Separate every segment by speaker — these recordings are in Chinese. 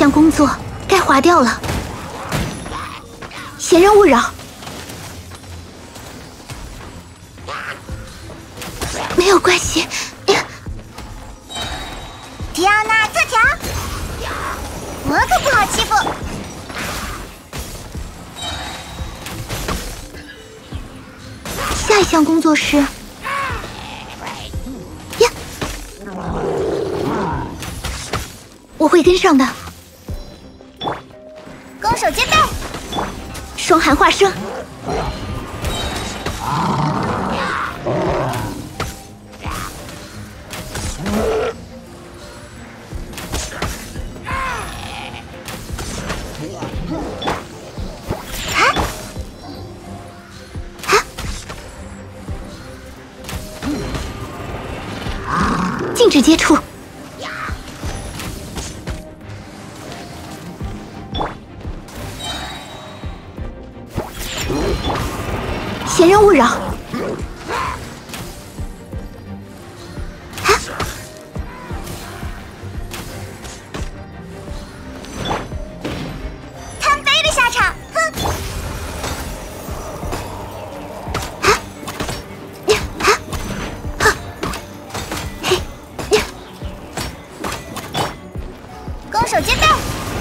Speaker 1: 项工作该划掉了，闲人勿扰。没有关系。
Speaker 2: 迪奥娜特调，我可不好欺负。
Speaker 1: 下一项工作是呀，我会跟上的。
Speaker 2: 攻守兼备，
Speaker 1: 双寒化生。禁止接触。闲人勿扰。
Speaker 2: 贪杯的下场，哼！攻守兼备。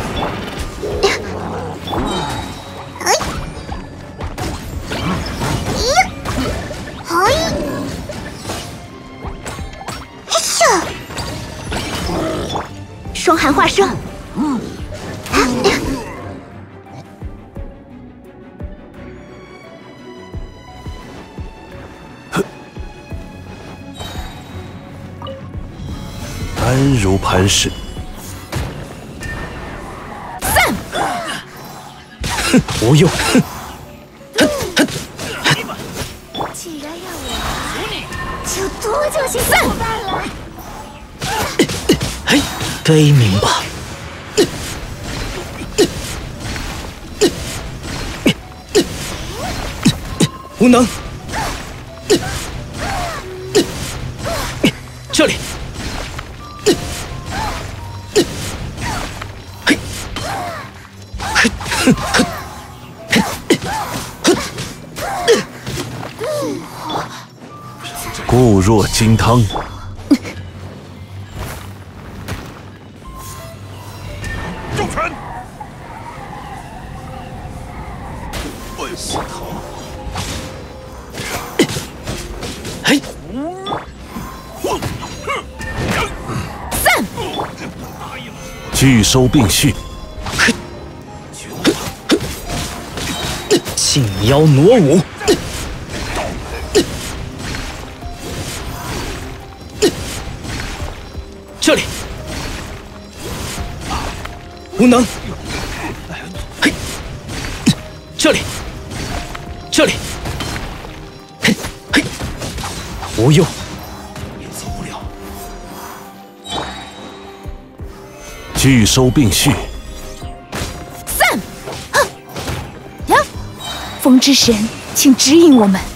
Speaker 1: 双寒化生。
Speaker 3: 安如磐石。
Speaker 1: 散。
Speaker 3: 哼，无用。哼。
Speaker 2: 既然要我，就多救些伙伴了。
Speaker 3: 悲鸣吧！无能。这里。固若金汤。
Speaker 4: 重拳！哎，心疼。
Speaker 3: 嘿！
Speaker 1: 散！
Speaker 3: 拒收并蓄。劲腰挪舞。这里。无能。嘿，这里，这里，嘿，嘿，无用，
Speaker 4: 也走不了。
Speaker 3: 拒收并蓄。
Speaker 1: 散！风之神，请指引我们。